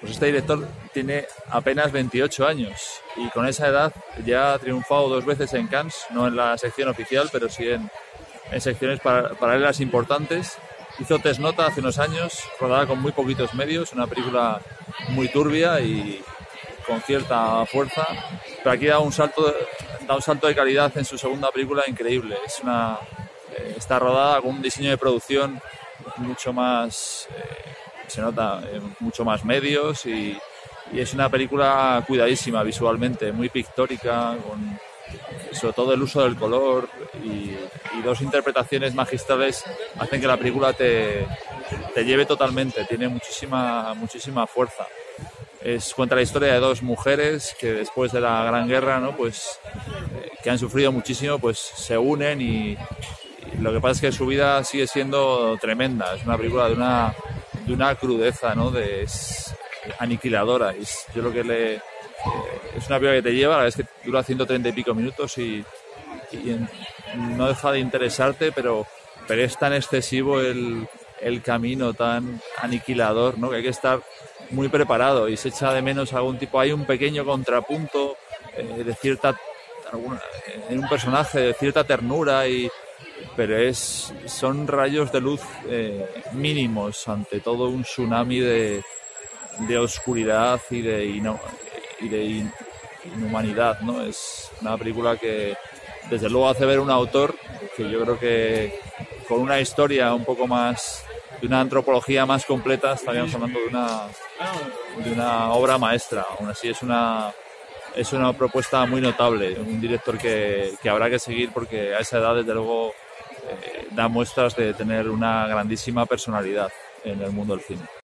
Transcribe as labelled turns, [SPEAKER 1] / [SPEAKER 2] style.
[SPEAKER 1] Pues este director tiene apenas 28 años y con esa edad ya ha triunfado 2 veces en Cannes, no en la sección oficial, pero sí en secciones paralelas importantes. Hizo Test Nota hace unos años, rodada con muy poquitos medios, una película muy turbia y con cierta fuerza, pero aquí da un salto de calidad en su segunda película increíble. Está rodada con un diseño de producción mucho más, se nota, mucho más medios y es una película cuidadísima visualmente, muy pictórica, con sobre todo el uso del color y 2 interpretaciones magistrales hacen que la película te lleve totalmente, tiene muchísima fuerza. Cuenta la historia de 2 mujeres que después de la Gran Guerra, ¿no? Pues que han sufrido muchísimo, pues se unen y lo que pasa es que su vida sigue siendo tremenda. Es una película de una crudeza, ¿no? Es aniquiladora. Yo lo que es una película que te lleva, la verdad es que dura 130 y pico minutos y no deja de interesarte, pero es tan excesivo el camino tan aniquilador, ¿no? Que hay que estar muy preparado y se echa de menos hay un pequeño contrapunto en un personaje de cierta ternura pero son rayos de luz mínimos ante todo un tsunami de oscuridad y de inhumanidad, ¿no? Es una película que desde luego hace ver un autor que yo creo que con una historia un poco más, de una antropología más completa, estaríamos hablando de una obra maestra. Aún así es una propuesta muy notable, un director que habrá que seguir porque a esa edad desde luego da muestras de tener una grandísima personalidad en el mundo del cine.